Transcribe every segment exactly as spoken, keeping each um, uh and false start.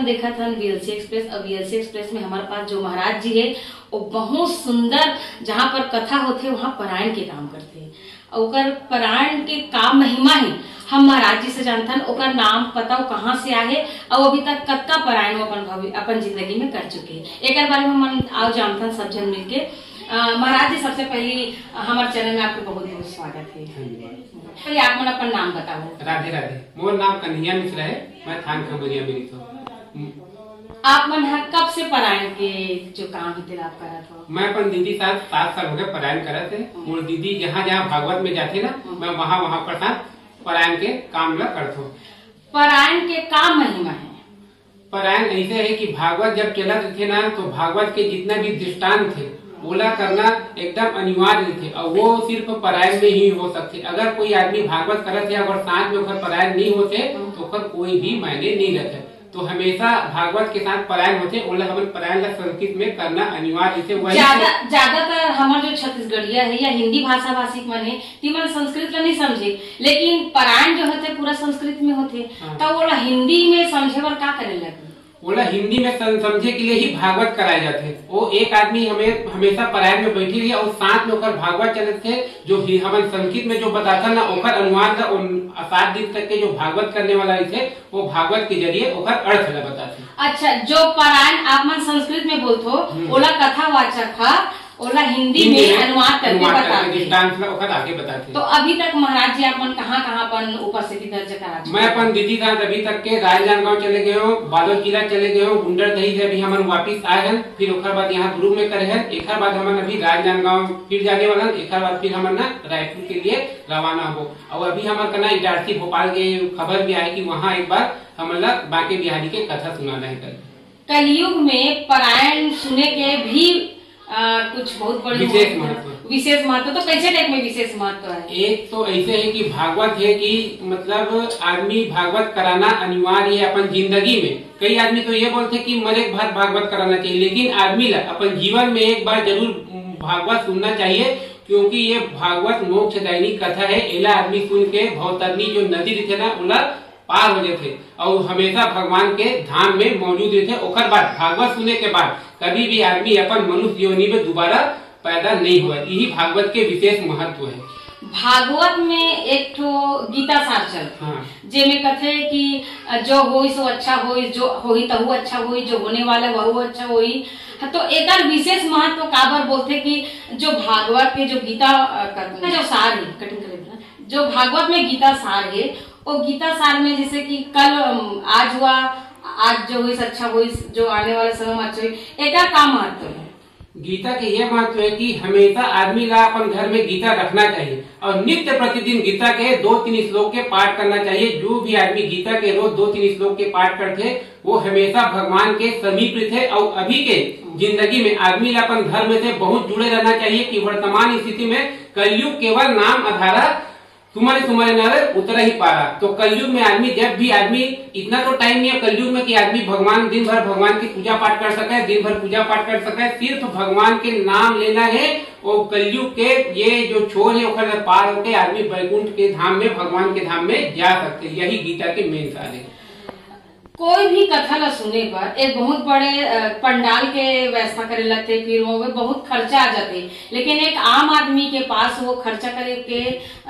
देखा था VLC express. अब वीएलसी एक्सप्रेस में हमारे पास जो महाराज जी है वो बहुत सुंदर, जहाँ पर कथा होते वहाँ पारायण के काम करते हैं। और पारायण के काम महिमा ही हम महाराज जी से जानथन, ओकर नाम पता कहाँ से आए और अभी तक कत्का पारायण अपन अपन जिंदगी में कर चुके हैं। एक बारे में हम आओ जानथन सब जन मिलके। महाराज जी, सबसे पहले हमारे चैनल में आपको बहुत बहुत स्वागत है। पहले आप मन अपन नाम बताओ। राधे राधे। मोर नाम कन्हैया मिश्रा है, मैं थान खबरिया मेरी तो। आप मन कब से पारायण के जो काम है आप करा था? मैं अपन दीदी साथ सात साल हो गए पारायण करा थे। मोर दीदी जहाँ जहाँ भागवत में जाते ना, मैं वहाँ वहाँ पर साथ पारायण के काम ला करता हूँ। पारायण के काम महिमा है। पारायण ऐसे है कि भागवत जब चलत थे ना, तो भागवत के जितना भी दृष्टांत थे ओला करना एकदम अनिवार्य थे, और वो सिर्फ पारायण में ही हो सकते। अगर कोई आदमी भागवत करत है और साथ में ओकर पारायण नहीं होते तो ओकर कोई भी मायने नहीं रहते। तो हमेशा भागवत के साथ पारायण होते, ओला हम पारायण ला संस्कृत में करना अनिवार्य थे। ज्यादा ज्यादातर हमारे जो छत्तीसगढ़िया है या हिंदी भाषा भाषी मन है तीमन संस्कृत ला नहीं समझे, लेकिन पारायण जो होते पूरा संस्कृत में होते। हाँ। तो ओला हिंदी में समझे बर का करे लगे? बोला हिंदी में समझे के लिए ही भागवत कराए जाते। वो एक आदमी हमें हमेशा पारायण में बैठी रही और साथ में ओकर भागवत चलते थे, जो हम संस्कृत में जो बताता ना ओकर अनुवाद सात दिन तक के जो भागवत करने वाला थे वो भागवत के जरिए ओकर अर्थ ला बताते। अच्छा, जो पारायण आप मन संस्कृत में बोलते हो ओला कथावाचक था, ओला हिंदी में अनुवाद करके बताते। तो अभी तक महाराज जी अपन कहाँ कहाँ अपन उपस्थिति दर्ज करा? मैं अपन दीदी साथ अभी तक के राजनांदगांव चले गए हो, बालोद जिला चले गए हो, गुंडर दही से अभी हम वापिस आए हैं। फिर ओकर बाद यहाँ गुरु में करे हैं। एक बाद हम अभी राजनांदगांव फिर जाने वाला, एक बाद फिर हम रायपुर के लिए रवाना हो। और अभी हमारे कना इटारसी भोपाल के खबर भी आए की वहाँ एक बार हम बांके बिहारी के कथा सुनाना है। कलयुग में पारायण सुने के भी आ, कुछ बहुत बड़ी विशेष महत्व विशेष महत्व तो कैसे टाइप में विशेष महत्व है? एक तो ऐसे है कि भागवत है कि मतलब आदमी भागवत कराना अनिवार्य है अपन जिंदगी में। कई आदमी तो ये बोलते कि मरे भर भागवत कराना चाहिए, लेकिन आदमी ला अपन जीवन में एक बार जरूर भागवत सुनना चाहिए, क्योंकि ये भागवत मोक्षदायिनी कथा है। एला आदमी सुन के भवतरनी जो नदी रहते ना उला पार हो जाते और हमेशा भगवान के धाम में मौजूद रहते। ओकर बाद भागवत सुनने के बाद कभी भी आदमी अपन मनुष्य योनि में दोबारा पैदा नहीं हुआ। यही भागवत के विशेष महत्व है। भागवत में एक तो गीता सार चल, हाँ। जेमे कथे कि जो होई सो अच्छा होई, जो होई तहु अच्छा होई, जो होने वाला वह अच्छा होई। तो एक विशेष महत्व काबर बोलते कि जो भागवत के जो गीता जो सार है, कटिंग करे जो भागवत में गीता सार है, वो गीता सार में जैसे कि कल आज हुआ, आज जो हुई अच्छा हुई, जो आने वाले समय में अच्छा हुई, एक का महत्व है? गीता के ये महत्व है कि हमेशा आदमी ला अपन घर में गीता रखना चाहिए और नित्य प्रतिदिन गीता के दो तीन श्लोक के पाठ करना चाहिए। जो भी आदमी गीता के रोज दो तीन श्लोक के पाठ करते वो हमेशा भगवान के समीप थे। और अभी के जिंदगी में आदमी ला अपन धर्म से बहुत जुड़े रहना चाहिए कि वर्तमान स्थिति में कलयुग केवल नाम आधारा तुम्हारे तुम्हारे नारे उतर ही पारा। तो कलयुग में आदमी जब भी आदमी इतना तो टाइम नहीं है कलयुग में कि आदमी भगवान दिन भर भगवान की पूजा पाठ कर सके, दिन भर पूजा पाठ कर सके, सिर्फ भगवान के नाम लेना है। और कलयुग के ये जो छोर है उखर पार होके आदमी वैकुंठ के धाम में भगवान के धाम में जा सकते। यही गीता के मेन सार है। कोई भी कथा ला सुने पर एक बहुत बड़े पंडाल के व्यवस्था करे लगते, फिर वो बहुत खर्चा आ जाते, लेकिन एक आम आदमी के पास वो खर्चा करे के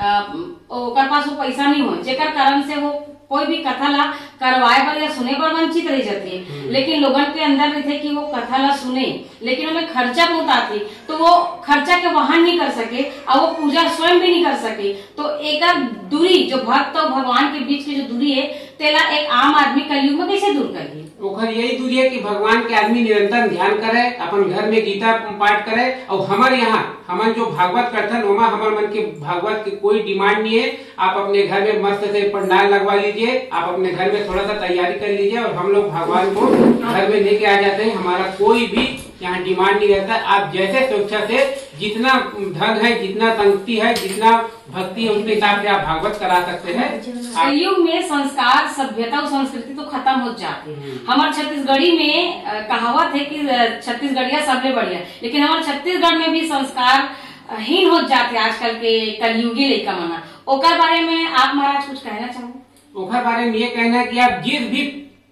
ओकर पास वो पैसा नहीं हो, जेकर कारण से वो कोई भी कथा ला करवाए पर या सुने पर वंचित रह जाती है। लेकिन लोगों के अंदर रहते कि वो कथा ला सुने, लेकिन उन्हें खर्चा बहुत आती, तो वो खर्चा के वहन नहीं कर सके और वो पूजा स्वयं भी नहीं कर सके। तो एक दूरी जो भक्त और भगवान के बीच की जो दूरी है तेला एक आम आदमी कलयुग में कैसे दूर करिए? ओखर यही दूरी है कि भगवान के आदमी निरंतर ध्यान करे, अपन घर में गीता पाठ करे। और हमारे यहाँ हमारे जो भागवत करथन वहाँ हमारे मन के भागवत की कोई डिमांड नहीं है। आप अपने घर में मस्त से पंडाल लगवा लीजिए, आप अपने घर में थोड़ा सा तैयारी कर लीजिए और हम लोग भगवान को घर में लेके आ जाते हैं। हमारा कोई भी यहाँ डिमांड नहीं रहता। आप जैसे स्वेच्छा से जितना धन है, जितना संगति है, जितना भक्ति है, उसके हिसाब से आप भागवत करा सकते हैं। कलयुग में संस्कार, सभ्यता और संस्कृति तो खत्म हो जाती है। हमारे छत्तीसगढ़ी में कहावत है कि छत्तीसगढ़िया सबसे बढ़िया, लेकिन हमारे छत्तीसगढ़ में भी संस्कार हीन हो जाते आजकल के कलयुगी लड़का मना। ओकर बारे में आप महाराज कुछ कहना चाहो? ओकर बारे में ये कहना है कि आप जिस भी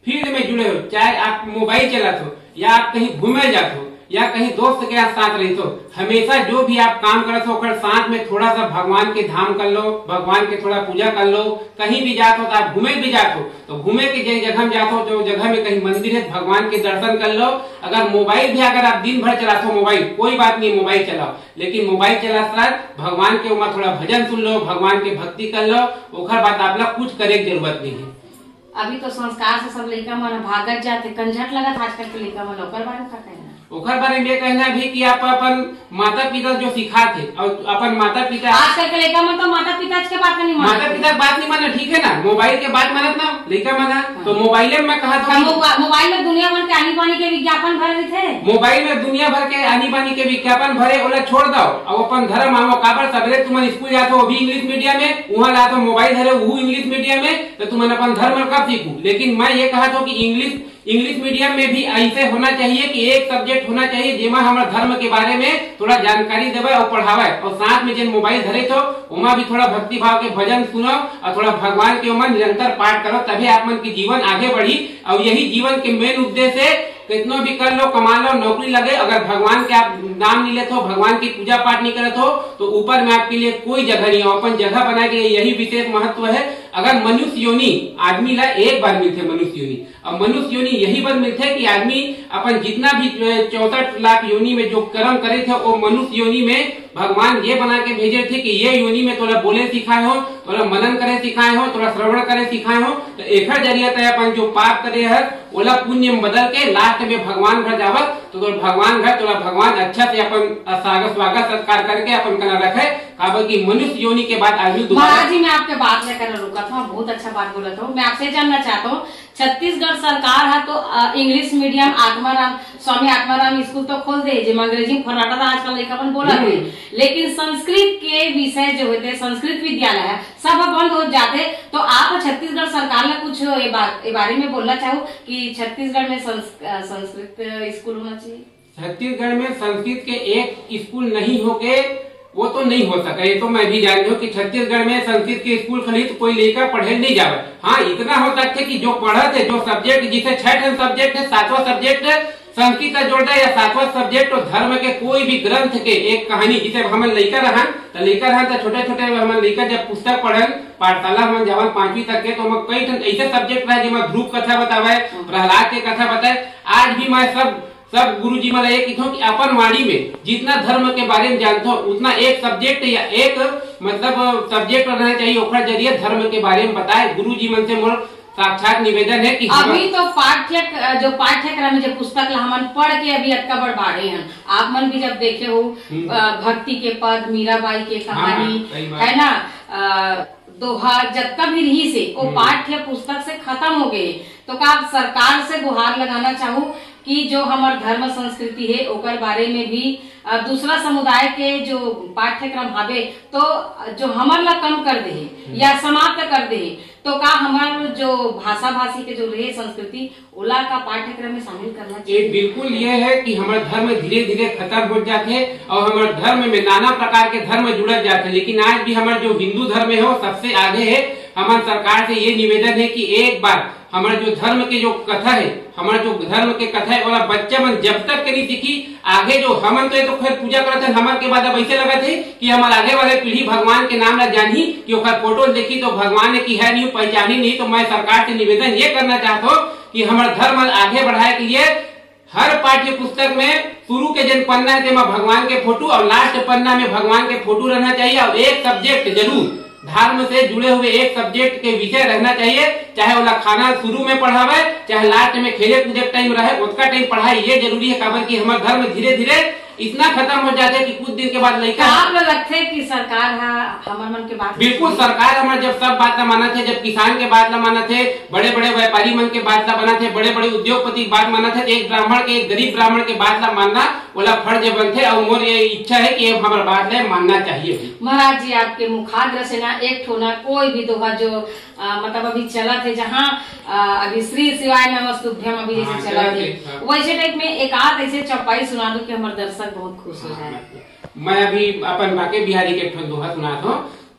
फील्ड में जुड़े हो, चाहे आप मोबाइल चलाते हो या आप कहीं घूमे जाते हो या कहीं दोस्त के साथ रहते हो, हमेशा जो भी आप काम करते हो साथ में थोड़ा सा भगवान के धाम कर लो, भगवान के थोड़ा पूजा कर लो। कहीं भी जाते हो तो आप घूमे भी जाते हो तो घूमे के जगह में जाते हो, जो जगह में कहीं मंदिर है भगवान के दर्शन कर लो। अगर मोबाइल भी अगर आप दिन भर चलाते हो मोबाइल, कोई बात नहीं, मोबाइल चलाओ, लेकिन मोबाइल चला भगवान के उमा थोड़ा भजन सुन लो, भगवान के भक्ति कर लो, ओखर बात आप लोग कुछ करे की जरूरत नहीं है। अभी तो संस्कार से सब लड़का मन भागत जाते, कंझट लगत आजकल के लड़का मन, ओकर बारे में का कहना? ओकर बारे में कहना भी कि आप अपन माता पिता जो सिखाते और अपन माता पिता, आजकल के लड़का मन तो माता पिता के बात नहीं मानते, माता पिता बात नहीं माना, ठीक है ना, मोबाइल के बात मानत ना लड़का माना। तो मोबाइल में कहा था मोबाइल में दुनिया भर के आनी बानी के विज्ञापन भरे थे, मोबाइल में दुनिया भर के आनी बानी के विज्ञापन भरे, ओला छोड़ दो और अपन धर्म आओ। काबर सबरे तुम स्कूल जाते हो वो भी इंग्लिश मीडियम में, वहाँ लाते मोबाइल धरे वो इंग्लिश मीडियम में, तो तुम अपन धर्म कब सीखू। लेकिन मैं ये कहा था कि इंग्लिश इंग्लिश मीडियम में भी ऐसे होना चाहिए कि एक सब्जेक्ट होना चाहिए जेमा हमारे धर्म के बारे में थोड़ा जानकारी देवे और पढ़ावे, और साथ में जिन मोबाइल धरे तो उमा भी थोड़ा भक्ति भाव के भजन सुनो और थोड़ा भगवान के उमा निरंतर पाठ करो, तभी आप मन की जीवन आगे बढ़ी। और यही जीवन के मेन उद्देश्य है, कितना भी कर लो, कमा लो, नौकरी लगे, अगर भगवान के आप नाम नहीं लेते हो, भगवान की पूजा पाठ नहीं करते हो, तो ऊपर में आपके लिए कोई जगह नहीं है। अपन जगह बना के यही विशेष महत्व है। अगर मनुष्य योनि आदमी ला एक बार मिलते मनुष्य योनि, और मनुष्य योनि यही बार मिलते कि आदमी अपन जितना भी चौसठ लाख योनि में जो कर्म करे थे वो मनुष्य योनि में भगवान ये बना के भेजे थे कि ये योनि में थोड़ा बोले सिखाए हो, थोड़ा मनन करे सिखाए हो, थोड़ा श्रवण करे सिखाए हो, तो एक जरिया तय अपन जो पाप करे है ओला पुण्य में बदल के लास्ट में भगवान घर जावत, तो भगवान घर थोड़ा भगवान अच्छा से अपन स्वागत स्वागत सत्कार करके अपन कना रखे। काबर की मनुष्य योनि के बाद आदमी महाराज जी मैं आपके बात लेकर रुका था, बहुत अच्छा बात बोला था। मैं आपसे जानना चाहता हूँ, छत्तीसगढ़ सरकार है तो English medium Atmaram Swami Atmaram school तो खोल दे, जिसमें अंग्रेजी फर्राटा था आजकल लेकर बोला थे, लेकिन संस्कृत के विषय जो होते संस्कृत विद्यालय है सब बंद हो जाते, तो आप छत्तीसगढ़ सरकार ने कुछ ये बात बारे में बोलना चाहो कि छत्तीसगढ़ में संस्कृत स्कूल होना चाहिए? छत्तीसगढ़ में संस्कृत के एक स्कूल नहीं होके वो तो नहीं हो सका, ये तो मैं भी जानती हूँ कि छत्तीसगढ़ में संस्कृत के स्कूल खुली तो कोई लेकर पढ़े नहीं जावे। हाँ इतना हो सकता है कि जो पढ़ते जो सब्जेक्ट जिसे छठ सब्जेक्ट है, सातवां सब्जेक्ट संस्कृत का जोड़ दे, या सातवां सब्जेक्ट और धर्म के कोई भी ग्रंथ के एक कहानी, जिसे हम लेकर रहा तो लेकर रहा तो छोटे छोटे हम लेकर जब पुस्तक पढ़न पाठशाला हम जब पांचवी तक के, तो हम कई ऐसे सब्जेक्ट रहे जिसमें ध्रुव कथा बतावे, प्रहलाद के कथा बताए। आज भी मैं सब सब गुरु जी मला ये कहता कि अपन वाणी में जितना धर्म के बारे में जानते हो उतना एक सब्जेक्ट या एक मतलब सब्जेक्ट रहना चाहिए, ओखर जरिए धर्म के बारे में बताए। गुरु जी मन से मोर साक्षात निवेदन है कि अभी तो पाठ्य जो पाठ्यक्रम जो पुस्तक हमन पढ़ के अभी अटका बढ़ बाढ़े हैं, आप मन भी जब देखे हो भक्ति के पद, मीराबाई के कहानी है ना, दोहा जब भी रही से वो पाठ्य पुस्तक से खत्म हो गए, तो का सरकार से गुहार लगाना चाहूँ कि जो हमार धर्म संस्कृति है ओकर बारे में भी दूसरा समुदाय के जो पाठ्यक्रम हावे तो जो हमार ला कम कर दे या समाप्त कर दे, तो का हमार जो भाषा भाषी के जो रहे संस्कृति ओला का पाठ्यक्रम में शामिल करना चाहिए। बिल्कुल ये है कि हमारे धर्म धीरे धीरे खत्म हो जाते और हमारे धर्म में नाना प्रकार के धर्म जुड़ जाते, लेकिन आज भी हमारे जो हिंदू धर्म है वो सबसे आगे है। हमारे सरकार से ये निवेदन है कि एक बार हमारे जो धर्म की जो कथा है, हमारे जो धर्म के कथा है वाला बच्चा मन जब तक के नहीं सीखी, आगे जो हम तो, तो खैर पूजा करते हैं, हमारे के बाद अब ऐसे लगा थे कि हमारे आगे वाले पीढ़ी भगवान के नाम ला जानी कि ओकर फोटो देखी तो भगवान ने की है नहीं पहचानी नहीं। तो मैं सरकार से निवेदन ये करना चाहता हूँ कि हमारा धर्म आगे बढ़ाए के लिए हर पाठ्य पुस्तक में शुरू के जन पन्ना है तेमा भगवान के फोटो और लास्ट पन्ना में भगवान के फोटो रहना चाहिए, और एक सब्जेक्ट जरूर धर्म से जुड़े हुए एक सब्जेक्ट के विषय रहना चाहिए, चाहे वाला खाना शुरू में पढ़ावे चाहे लास्ट में खेले कूदे टाइम रहे उसका टाइम पढ़ाई, ये जरूरी है। काबर की हमारे धर्म धीरे धीरे इतना खत्म हो जाता है कि कुछ दिन के बाद लड़का आप लगते कि सरकार हमारे मन के बात बिल्कुल सरकार हमारे जब सब बात ला माना थे, जब किसान के बात ला माना थे, बड़े बड़े व्यापारी मन के बात ला बना थे, बड़े बड़े उद्योगपति बात माना थे, एक ब्राह्मण के एक गरीब ब्राह्मण के बात ला मानना बोला फर्ज बनते, और मोर ये इच्छा है कि हमारे बात ला मानना चाहिए। महाराज जी आपके मुखाग्र से ना एक ठोना कोई भी दोहा जो आ, मतलब अभी चला थे जहाँ अभी श्री शिवाय नमस्तुभ्यम अभी जैसे चला थे वैसे टाइप में एक आध ऐसे चौपाई सुना दो कि हमारे दर्शक बहुत खुश हो जाए। मैं अभी अपन बाके बिहारी के दोहा सुना था।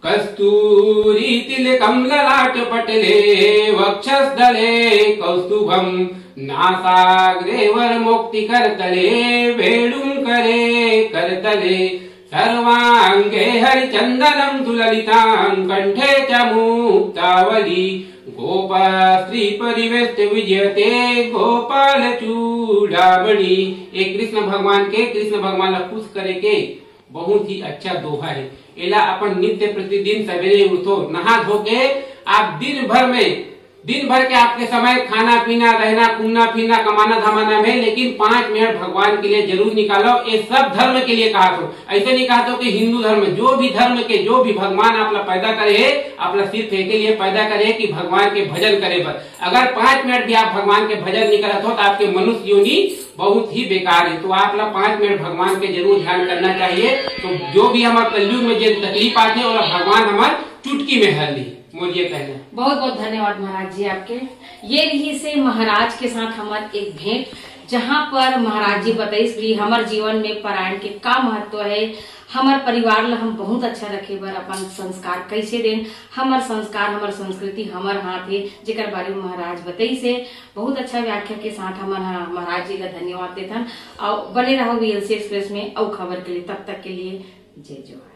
कस्तूरी तिलकम ललाट पटले वक्षस्थले कौस्तुभम नासाग्रे वरमुक्ति करतले वेणुं करे करतले सर्वांगे हरिचंदनं तुललितां कंठे च मुक्तावली गोपा स्त्री परिवेष्ट विजयते गोपाल चूड़ामणि। एक कृष्ण भगवान के कृष्ण भगवान ला खुश करे के बहुत ही अच्छा दोहा है। एला अपन नित्य प्रतिदिन सवेरे उठो नहा धो के आप दिन भर में दिन भर के आपके समय खाना पीना रहना घूमना फिरना कमाना धमाना में, लेकिन पांच मिनट भगवान के लिए जरूर निकालो। ये सब धर्म के लिए कहा तो ऐसे नहीं कहा तो कि हिंदू धर्म जो भी धर्म के जो भी भगवान आपला पैदा करे आपला सिर्फ एक के लिए पैदा करे कि भगवान के भजन करे। पर अगर पांच मिनट भी आप भगवान के भजन नहीं करते हो तो आपके मनुष्य योनि बहुत ही बेकार है। तो आप लोग पांच मिनट भगवान के जरूर ध्यान करना चाहिए। तो जो भी हमारे कलयुग में जो तकलीफ आते हैं और भगवान हमारे चुटकी में हर ली। मुझे कहना बहुत बहुत धन्यवाद महाराज जी आपके। ये रही से महाराज के साथ हमारे एक भेंट, जहाँ पर महाराज जी बताइए हमारे जीवन में परायण के का महत्व है, हमारे परिवार ला हम बहुत अच्छा रखे बर अपन संस्कार कैसे देन, हमार संस्कार हमार संस्कृति हमार हाथ है, जेकर बारे में महाराज बताई से बहुत अच्छा व्याख्या के साथ हमार महाराज जी का धन्यवाद देथन। और बने रहो वीएलसी एक्सप्रेस में और खबर के लिए। तब तक के लिए जय जवाहर।